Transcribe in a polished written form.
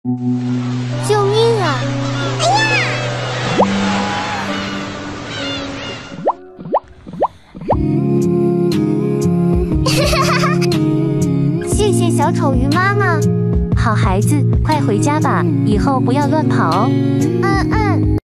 救命啊！哎呀！谢谢小丑鱼妈妈。好孩子，快回家吧，以后不要乱跑哦。嗯。